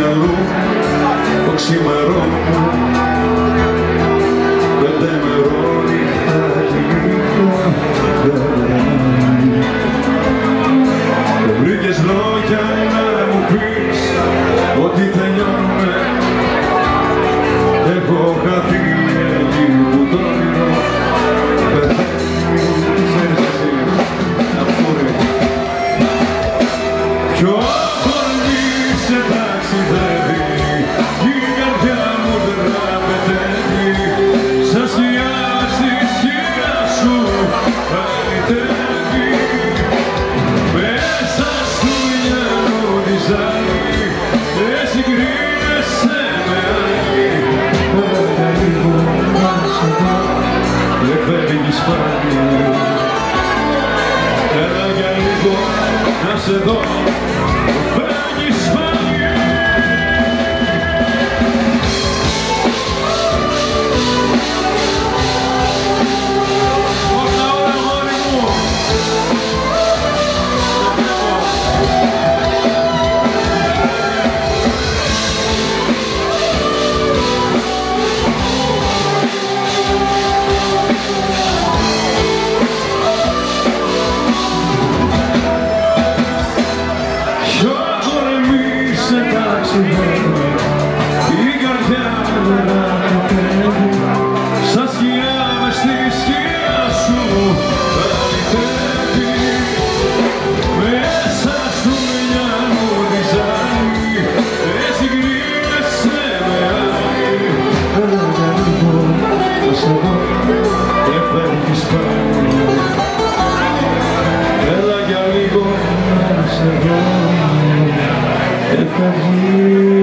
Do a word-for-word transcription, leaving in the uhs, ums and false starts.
μυαλό το ξημερώνω πέντε μερόνυχτα και νύχτα δεν βρήκες λόγια να μου πεις ότι τελειώνουμε. Έχω χαθεί εκεί που το όνειρο πεθαίνεις εσύ αφόρε. Ποιο κορμί σε ταξιδεύει κι η καρδιά μου τραπετεύει σαν σκιά στη σκιά σου αλυτεύει μέσα σου μυαλό τη ζάλη δεν συγκρίνεσαι με άλλη. Έλα λίγο να σε δω δεν φεύγεις πάλι. Έλα για λίγο να σε δω φεύγεις πάλι. Όλα όλα μόνοι μου. Η καρδιά μου δεν αναπνέει σαν σκιά μες στη σκιά σου αλυτεύει μέσα σου μυαλό τη ζάλη δεν συγκρίνεσαι με άλλη. Έλα για λίγο να σε δω δεν φεύγεις πάλι. Έλα για λίγο να σε δω δεν φεύγεις.